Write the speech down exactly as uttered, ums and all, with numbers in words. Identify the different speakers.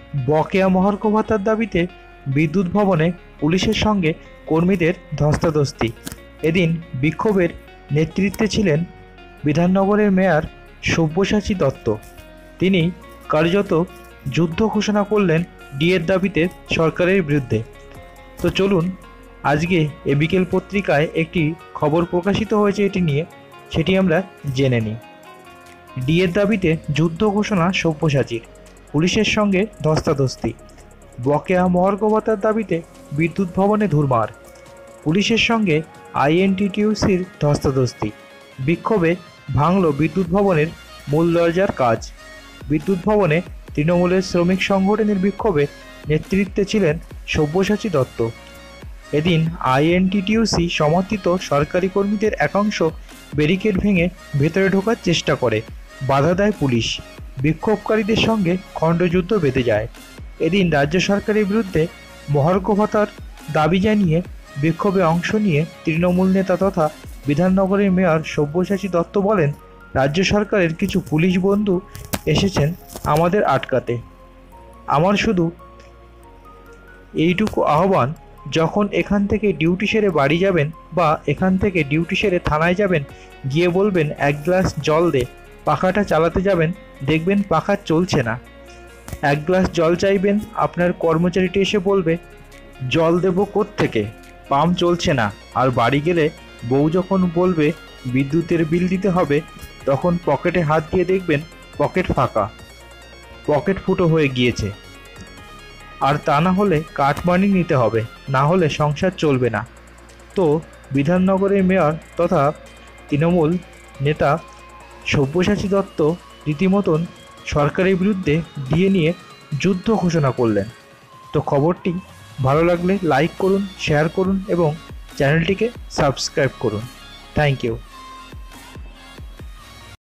Speaker 1: বকেয়া মহার্ঘ ভাতার দাবিতে বিদ্যুৎ ভবনে পুলিশের সঙ্গে কর্মীদের ধস্তাধস্তি। এদিন বিক্ষোভের নেতৃত্বে ছিলেন বিধাননগরের মেয়র সব্যসাচী দত্ত। তিনি কার্যত যুদ্ধ ঘোষণা করলেন ডিএর দাবিতে সরকারের বিরুদ্ধে। তো চলুন আজকে এ বিকেল পত্রিকায় একটি খবর প্রকাশিত হয়েছে এটি নিয়ে, সেটি আমরা জেনে নিই। ডিএর দাবিতে যুদ্ধ ঘোষণা সব্যসাচীর, পুলিশের সঙ্গে ধস্তাধস্তি। বকেয়া মহার্ঘ ভাতার দাবিতে বিদ্যুৎ ভবনে ধুরমার, পুলিশের সঙ্গে আইএনটিটিইউসির ধস্তাধস্তি। বিক্ষোভে ভাঙল বিদ্যুৎ ভবনের মূল দরজার কাজ। বিদ্যুৎ ভবনে তৃণমূলের শ্রমিক সংগঠনের বিক্ষোভে নেতৃত্বে ছিলেন সব্যসাচী দত্ত। এদিন আইএনটিটিইউসি সমর্থিত সরকারি কর্মীদের একাংশ ব্যারিকেড ভেঙে ভেতরে ঢোকার চেষ্টা করে, বাধা দেয় পুলিশ। বিক্ষোভকারীদের সঙ্গে খণ্ডযুদ্ধ বেঁধে যায়। এদিন রাজ্য সরকারের বিরুদ্ধে মহার্ঘ ভাতার দাবি জানিয়ে বিক্ষোভে অংশ নিয়ে তৃণমূল নেতা তথা বিধাননগরের মেয়র সব্যসাচী দত্ত বলেন, রাজ্য সরকারের কিছু পুলিশ বন্ধু এসেছেন আমাদের আটকাতে। আমার শুধু এইটুকু আহ্বান, যখন এখান থেকে ডিউটি সেরে বাড়ি যাবেন বা এখান থেকে ডিউটি সেরে থানায় যাবেন, গিয়ে বলবেন এক গ্লাস জল দে, পাখাটা চালাতে যাবেন, দেখবেন পাখা চলছে না। এক গ্লাস জল চাইবেন, আপনার কর্মচারীটি এসে বলবে জল দেবো কোত্থেকে, পাম্প চলছে না। আর বাড়ি গেলে বউ যখন বলবে বিদ্যুতের বিল দিতে হবে, তখন পকেটে হাত দিয়ে দেখবেন পকেট ফাঁকা, পকেট ফুটো হয়ে গিয়েছে। আর তা না হলে কাটমানি নিতে হবে, না হলে সংসার চলবে না। তো বিধাননগরের মেয়র তথা তৃণমূল নেতা সব্যসাচী দত্ত রীতিমতন সরকারের বিরুদ্ধে ডিএ নিয়ে যুদ্ধ ঘোষণা করলেন। তো খবরটি ভালো লাগলে লাইক করুন, শেয়ার করুন এবং চ্যানেলটিকে সাবস্ক্রাইব করুন। Thank you.